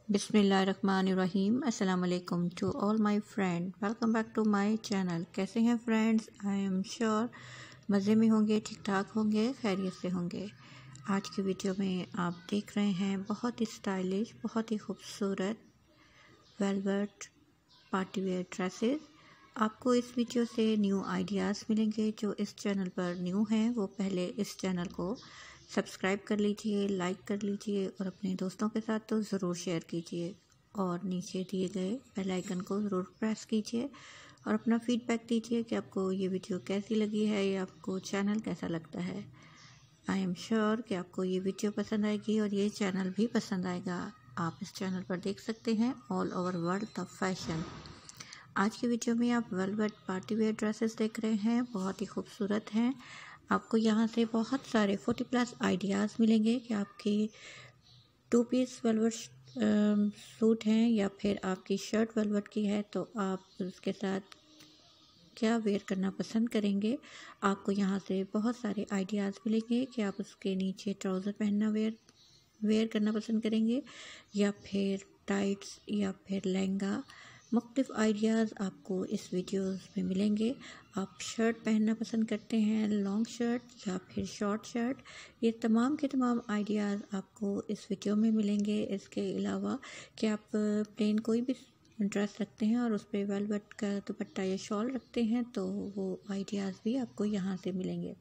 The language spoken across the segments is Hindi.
बिस्मिल्लाहिर्रहमानिर्रहीम। अस्सलाम वालेकुम to all my friend, welcome back to my channel. कैसे हैं फ्रेंड्स? आई एम श्योर मज़े में होंगे, ठीक ठाक होंगे, खैरियत से होंगे। आज की वीडियो में आप देख रहे हैं बहुत ही स्टाइलिश, बहुत ही खूबसूरत वेलवेट पार्टी वेयर ड्रेसेस। आपको इस वीडियो से न्यू आइडियाज़ मिलेंगे। जो इस चैनल पर न्यू हैं वो पहले इस चैनल को सब्सक्राइब कर लीजिए, लाइक कर लीजिए और अपने दोस्तों के साथ तो ज़रूर शेयर कीजिए और नीचे दिए गए बेल आइकन को ज़रूर प्रेस कीजिए और अपना फीडबैक दीजिए कि आपको ये वीडियो कैसी लगी है या आपको चैनल कैसा लगता है। आई एम श्योर कि आपको ये वीडियो पसंद आएगी और ये चैनल भी पसंद आएगा। आप इस चैनल पर देख सकते हैं all over world of fashion. आज की वीडियो में आप वेलवेट पार्टी वेयर ड्रेसेस देख रहे हैं, बहुत ही खूबसूरत हैं। आपको यहाँ से बहुत सारे 40+ आइडियाज़ मिलेंगे कि आपकी 2 पीस वेलवेट सूट हैं या फिर आपकी शर्ट वेलवेट की है तो आप उसके साथ क्या वेयर करना पसंद करेंगे। आपको यहाँ से बहुत सारे आइडियाज़ मिलेंगे कि आप उसके नीचे ट्राउज़र पहनना वेयर करना पसंद करेंगे या फिर टाइट्स या फिर लहंगा। मुख्तलिफ आइडियाज़ आपको इस वीडियोस में मिलेंगे। आप शर्ट पहनना पसंद करते हैं, लॉन्ग शर्ट या फिर शॉर्ट शर्ट, ये तमाम के तमाम आइडियाज़ आपको इस वीडियो में मिलेंगे। इसके अलावा कि आप प्लेन कोई भी ड्रेस रखते हैं और उस पर वेलवेट का दुपट्टा या शॉल रखते हैं तो वो आइडियाज़ भी आपको यहाँ से मिलेंगे।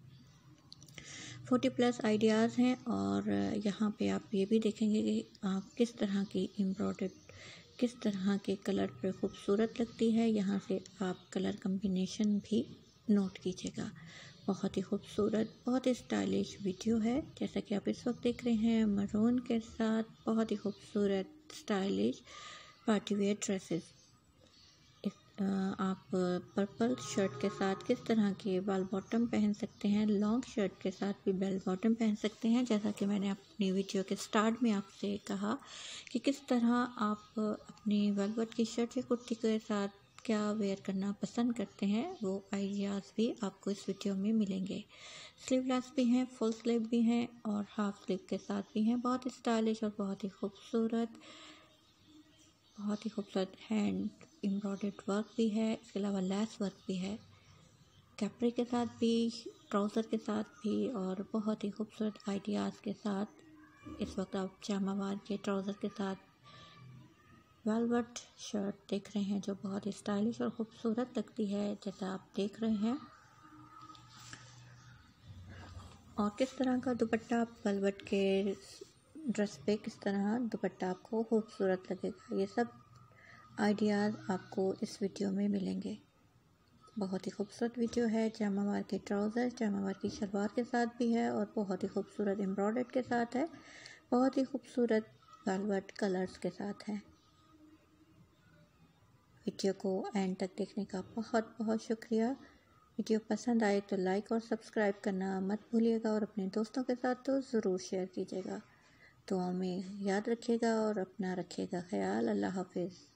40+ आइडियाज़ हैं और यहाँ पे आप ये भी देखेंगे कि आप किस तरह की एम्ब्रॉयडर्ड, किस तरह के कलर पर खूबसूरत लगती है। यहाँ से आप कलर कम्बिनेशन भी नोट कीजिएगा। बहुत ही खूबसूरत, बहुत ही स्टाइलिश वीडियो है। जैसा कि आप इस वक्त देख रहे हैं मरून के साथ बहुत ही खूबसूरत स्टाइलिश पार्टी वेयर ड्रेसेस। आप पर्पल शर्ट के साथ किस तरह के बेल बॉटम पहन सकते हैं, लॉन्ग शर्ट के साथ भी बेल बॉटम पहन सकते हैं। जैसा कि मैंने अपनी वीडियो के स्टार्ट में आपसे कहा कि किस तरह आप अपनी वेलवेट की शर्ट या कुर्ती के साथ क्या वेयर करना पसंद करते हैं, वो आइडियाज़ भी आपको इस वीडियो में मिलेंगे। स्लीवलेस भी हैं, फुल स्लीव भी हैं और हाफ स्लीव के साथ भी हैं। बहुत स्टाइलिश और बहुत ही खूबसूरत, बहुत ही खूबसूरत हैंड एम्ब्रॉयडर्ड वर्क भी है। इसके अलावा लेस वर्क भी है, कैपरी के साथ भी, ट्राउज़र के साथ भी और बहुत ही खूबसूरत आइडियाज़ के साथ। इस वक्त आप जामावार के ट्राउज़र के साथ वेलवेट शर्ट देख रहे हैं जो बहुत ही स्टाइलिश और ख़ूबसूरत लगती है, जैसा आप देख रहे हैं। और किस तरह का दुपट्टा आप वेलवेट के ड्रेस पे किस तरह दुपट्टा आपको खूबसूरत लगेगा, ये सब आइडियाज़ आपको इस वीडियो में मिलेंगे। बहुत ही खूबसूरत वीडियो है। जामावार के ट्राउज़र, जामावार की शलवार के साथ भी है और बहुत ही खूबसूरत एम्ब्रॉयडर्ड के साथ है, बहुत ही खूबसूरत वेलवेट कलर्स के साथ है। वीडियो को एंड तक देखने का बहुत बहुत शुक्रिया। वीडियो पसंद आए तो लाइक और सब्सक्राइब करना मत भूलिएगा और अपने दोस्तों के साथ तो ज़रूर शेयर कीजिएगा। दुआ में याद रखिएगा और अपना रखिएगा ख्याल। अल्लाह हाफिज़।